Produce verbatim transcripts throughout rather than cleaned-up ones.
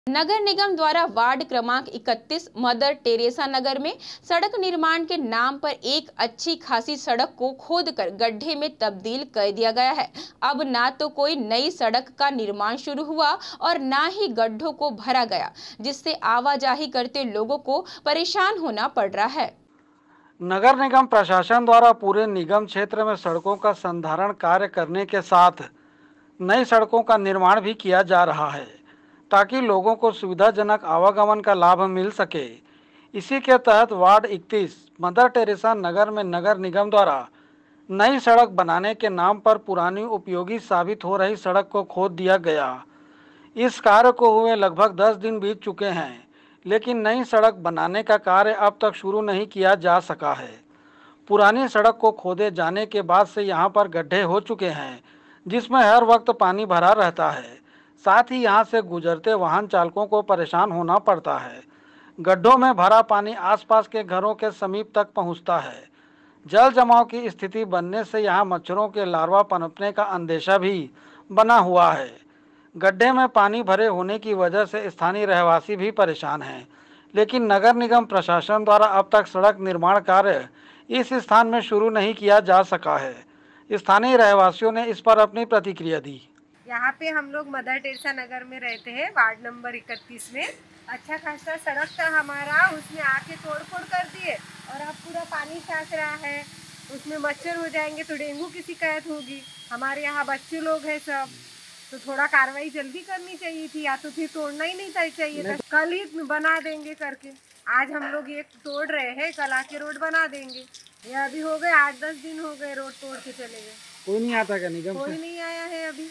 नगर निगम द्वारा वार्ड क्रमांक इकतीस मदर टेरेसा नगर में सड़क निर्माण के नाम पर एक अच्छी खासी सड़क को खोदकर गड्ढे में तब्दील कर दिया गया है। अब ना तो कोई नई सड़क का निर्माण शुरू हुआ और ना ही गड्ढों को भरा गया, जिससे आवाजाही करते लोगों को परेशान होना पड़ रहा है। नगर निगम प्रशासन द्वारा पूरे निगम क्षेत्र में सड़कों का संधारण कार्य करने के साथ नई सड़कों का निर्माण भी किया जा रहा है, ताकि लोगों को सुविधाजनक आवागमन का लाभ मिल सके। इसी के तहत वार्ड इकतीस मदर टेरेसा नगर में नगर निगम द्वारा नई सड़क बनाने के नाम पर पुरानी उपयोगी साबित हो रही सड़क को खोद दिया गया। इस कार्य को हुए लगभग दस दिन बीत चुके हैं, लेकिन नई सड़क बनाने का कार्य अब तक शुरू नहीं किया जा सका है। पुरानी सड़क को खोदे जाने के बाद से यहाँ पर गड्ढे हो चुके हैं, जिसमें हर वक्त पानी भरा रहता है। साथ ही यहाँ से गुजरते वाहन चालकों को परेशान होना पड़ता है। गड्ढों में भरा पानी आसपास के घरों के समीप तक पहुँचता है। जल जमाव की स्थिति बनने से यहाँ मच्छरों के लार्वा पनपने का अंदेशा भी बना हुआ है। गड्ढे में पानी भरे होने की वजह से स्थानीय रहवासी भी परेशान हैं, लेकिन नगर निगम प्रशासन द्वारा अब तक सड़क निर्माण कार्य इस स्थान में शुरू नहीं किया जा सका है। स्थानीय रहवासियों ने इस पर अपनी प्रतिक्रिया दी। यहाँ पे हम लोग मदर टेरेसा नगर में रहते हैं, वार्ड नंबर इकतीस में। अच्छा खासा सड़क था हमारा, उसमें आके तोड़ फोड़ कर दिए और अब पूरा पानी सांस रहा है। उसमें मच्छर हो जाएंगे तो डेंगू की शिकायत होगी। हमारे यहाँ बच्चे लोग हैं सब, तो थोड़ा कार्रवाई जल्दी करनी चाहिए थी, या तो फिर तोड़ना ही नहीं चाहिए था। कल ही बना देंगे करके, आज हम लोग ये तोड़ रहे हैं, कल आके रोड बना देंगे। ये अभी हो गए आठ दस दिन हो गए रोड तोड़ के चले गए। कोई नहीं आता क्या निगम कोई से? नहीं आया है अभी।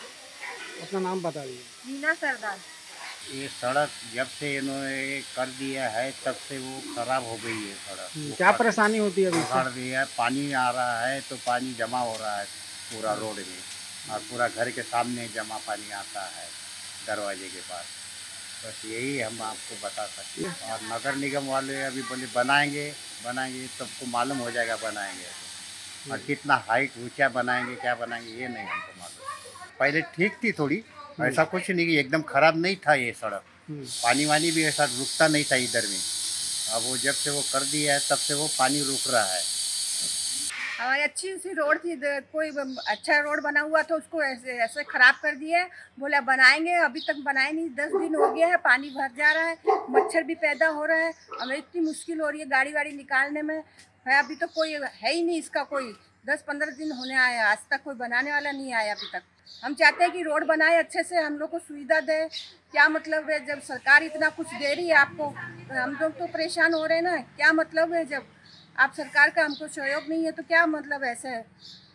अपना नाम बता दीजिए। मीना सरदार। ये सड़क जब से इन्होंने कर दिया है तब से वो खराब हो गई है सड़क। क्या परेशानी होती है अभी? कर दिया है, पानी आ रहा है तो पानी जमा हो रहा है पूरा रोड में, और पूरा घर के सामने जमा पानी आता है दरवाजे के पास। बस यही हम आपको बता सकते हैं। और नगर निगम वाले अभी बोले बनाएंगे बनाएंगे सबको मालूम हो जाएगा बनाएंगे तो, और कितना हाइट ऊंचा बनाएंगे क्या बनाएंगे ये नहीं हमको मालूम। पहले ठीक थी थोड़ी, ऐसा कुछ नहीं कि एकदम खराब नहीं था ये सड़क, पानी वानी भी ऐसा रुकता नहीं था इधर में। अब वो जब से वो कर दिया है तब से वो पानी रुक रहा है। हमारी अच्छी सी रोड थी, कोई अच्छा रोड बना हुआ था, उसको ऐसे ऐसे खराब कर दिया। बोला बनाएंगे, अभी तक बनाए नहीं, दस दिन हो गया है, पानी भर जा रहा है, मच्छर भी पैदा हो रहा है। हमें इतनी मुश्किल हो रही है गाड़ी वाड़ी निकालने में है। अभी तो कोई है ही नहीं इसका, कोई दस पंद्रह दिन होने आया, आज तक कोई बनाने वाला नहीं आया अभी तक। हम चाहते हैं कि रोड बनाए अच्छे से, हम लोग को सुविधा दे। क्या मतलब है जब सरकार इतना कुछ दे रही है आपको, तो हम लोग तो परेशान हो रहे हैं ना। क्या मतलब है जब आप सरकार का हमको सहयोग नहीं है तो क्या मतलब ऐसे है,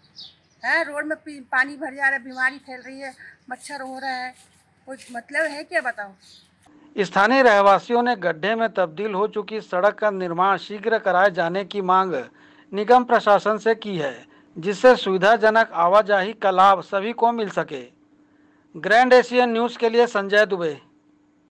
है? रोड में पानी भर जा रहा है, बीमारी फैल रही है, मच्छर हो रहा है, कुछ मतलब है क्या बताओ? स्थानीय रहवासियों ने गड्ढे में तब्दील हो चुकी सड़क का निर्माण शीघ्र कराए जाने की मांग निगम प्रशासन से की है, जिससे सुविधाजनक आवाजाही का लाभ सभी को मिल सके। ग्रैंड एशियन न्यूज़ के लिए संजय दुबे।